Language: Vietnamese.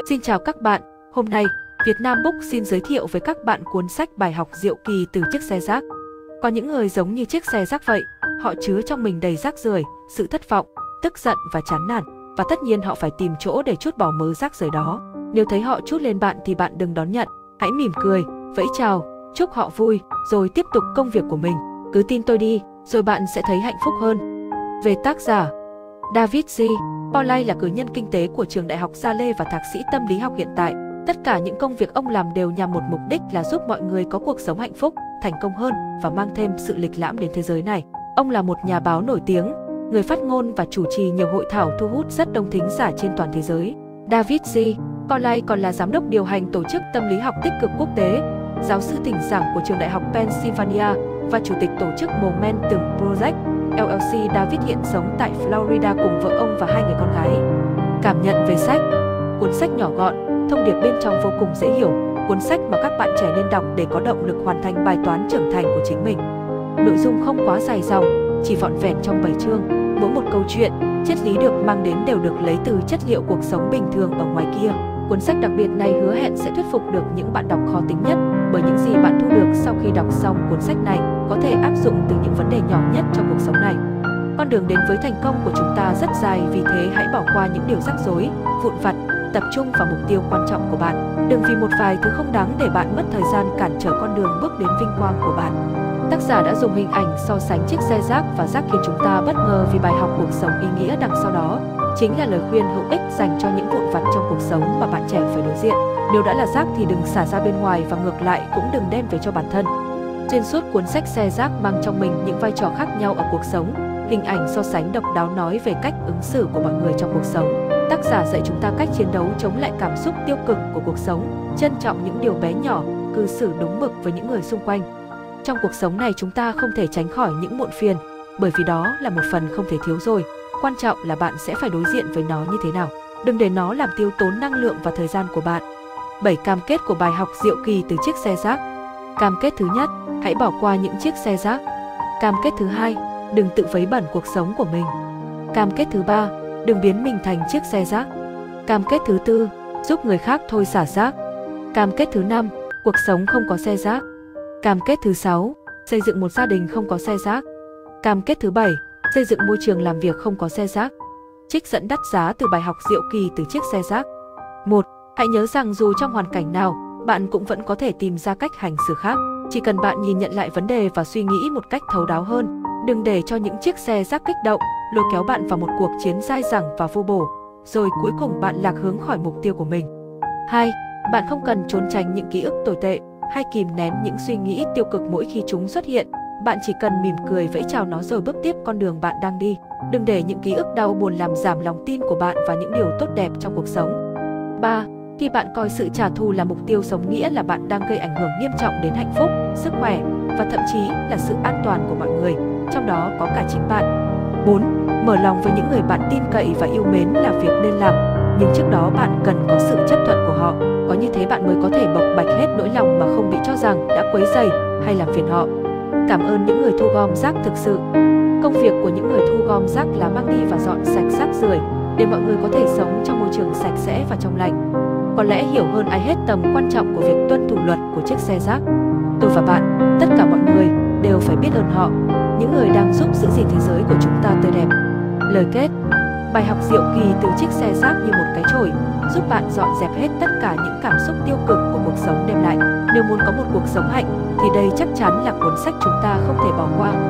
Xin chào các bạn, hôm nay Việt Nam Book xin giới thiệu với các bạn cuốn sách bài học diệu kỳ từ chiếc xe rác. Có những người giống như chiếc xe rác vậy, họ chứa trong mình đầy rác rưởi, sự thất vọng, tức giận và chán nản, và tất nhiên họ phải tìm chỗ để trút bỏ mớ rác rưởi đó. Nếu thấy họ trút lên bạn thì bạn đừng đón nhận, hãy mỉm cười, vẫy chào, chúc họ vui, rồi tiếp tục công việc của mình. Cứ tin tôi đi, rồi bạn sẽ thấy hạnh phúc hơn. Về tác giả, David G. Pauly là cử nhân kinh tế của trường đại học Yale và thạc sĩ tâm lý học hiện tại. Tất cả những công việc ông làm đều nhằm một mục đích là giúp mọi người có cuộc sống hạnh phúc, thành công hơn và mang thêm sự lịch lãm đến thế giới này. Ông là một nhà báo nổi tiếng, người phát ngôn và chủ trì nhiều hội thảo thu hút rất đông thính giả trên toàn thế giới. David G. Pauly còn là giám đốc điều hành tổ chức tâm lý học tích cực quốc tế, giáo sư thỉnh giảng của trường đại học Pennsylvania và chủ tịch tổ chức Momentum Project LLC. David hiện sống tại Florida cùng vợ ông và hai người con gái. Cảm nhận về sách. Cuốn sách nhỏ gọn, thông điệp bên trong vô cùng dễ hiểu, cuốn sách mà các bạn trẻ nên đọc để có động lực hoàn thành bài toán trưởng thành của chính mình. Nội dung không quá dài dòng, chỉ vỏn vẹn trong 7 chương, mỗi một câu chuyện, triết lý được mang đến đều được lấy từ chất liệu cuộc sống bình thường ở ngoài kia. Cuốn sách đặc biệt này hứa hẹn sẽ thuyết phục được những bạn đọc khó tính nhất, bởi những gì bạn thu được sau khi đọc xong cuốn sách này có thể áp dụng từ những vấn đề nhỏ nhất trong cuộc sống này. Con đường đến với thành công của chúng ta rất dài, vì thế hãy bỏ qua những điều rắc rối, vụn vặt, tập trung vào mục tiêu quan trọng của bạn. Đừng vì một vài thứ không đáng để bạn mất thời gian cản trở con đường bước đến vinh quang của bạn. Tác giả đã dùng hình ảnh so sánh chiếc xe rác và rác khiến chúng ta bất ngờ vì bài học cuộc sống ý nghĩa đằng sau đó chính là lời khuyên hữu ích dành cho những vụn vặt trong cuộc sống mà bạn trẻ phải đối diện. Nếu đã là rác thì đừng xả ra bên ngoài, và ngược lại cũng đừng đem về cho bản thân. Xuyên suốt cuốn sách, xe rác mang trong mình những vai trò khác nhau ở cuộc sống. Hình ảnh so sánh độc đáo nói về cách ứng xử của mọi người trong cuộc sống. Tác giả dạy chúng ta cách chiến đấu chống lại cảm xúc tiêu cực của cuộc sống, trân trọng những điều bé nhỏ, cư xử đúng mực với những người xung quanh. Trong cuộc sống này chúng ta không thể tránh khỏi những muộn phiền, bởi vì đó là một phần không thể thiếu rồi. Quan trọng là bạn sẽ phải đối diện với nó như thế nào. Đừng để nó làm tiêu tốn năng lượng và thời gian của bạn. 7 cam kết của bài học diệu kỳ từ chiếc xe rác. Cam kết thứ nhất, hãy bỏ qua những chiếc xe rác. Cam kết thứ hai, đừng tự vấy bẩn cuộc sống của mình. Cam kết thứ ba, đừng biến mình thành chiếc xe rác. Cam kết thứ tư, giúp người khác thôi xả rác. Cam kết thứ năm, cuộc sống không có xe rác. Cam kết thứ 6, xây dựng một gia đình không có xe rác. Cam kết thứ 7, xây dựng môi trường làm việc không có xe rác. Trích dẫn đắt giá từ bài học diệu kỳ từ chiếc xe rác. 1. Hãy nhớ rằng dù trong hoàn cảnh nào, bạn cũng vẫn có thể tìm ra cách hành xử khác. Chỉ cần bạn nhìn nhận lại vấn đề và suy nghĩ một cách thấu đáo hơn. Đừng để cho những chiếc xe rác kích động, lôi kéo bạn vào một cuộc chiến dai dẳng và vô bổ, rồi cuối cùng bạn lạc hướng khỏi mục tiêu của mình. 2. Bạn không cần trốn tránh những ký ức tồi tệ hay kìm nén những suy nghĩ tiêu cực mỗi khi chúng xuất hiện. Bạn chỉ cần mỉm cười vẫy chào nó rồi bước tiếp con đường bạn đang đi. Đừng để những ký ức đau buồn làm giảm lòng tin của bạn và những điều tốt đẹp trong cuộc sống. 3. Khi bạn coi sự trả thù là mục tiêu sống, nghĩa là bạn đang gây ảnh hưởng nghiêm trọng đến hạnh phúc, sức khỏe và thậm chí là sự an toàn của mọi người, trong đó có cả chính bạn. 4. Mở lòng với những người bạn tin cậy và yêu mến là việc nên làm, nhưng trước đó bạn cần có sự chấp thuận của họ. Có như thế bạn mới có thể bộc bạch hết nỗi lòng mà không bị cho rằng đã quấy rầy hay làm phiền họ. Cảm ơn những người thu gom rác thực sự. Công việc của những người thu gom rác là mang đi và dọn sạch rác rưởi để mọi người có thể sống trong môi trường sạch sẽ và trong lành. Có lẽ hiểu hơn ai hết tầm quan trọng của việc tuân thủ luật của chiếc xe rác. Tôi và bạn, tất cả mọi người đều phải biết ơn họ, những người đang giúp giữ gìn thế giới của chúng ta tươi đẹp. Lời kết. Bài học diệu kỳ từ chiếc xe rác như một cái chổi, giúp bạn dọn dẹp hết tất cả những cảm xúc tiêu cực của cuộc sống đem lại. Nếu muốn có một cuộc sống hạnh, thì đây chắc chắn là cuốn sách chúng ta không thể bỏ qua.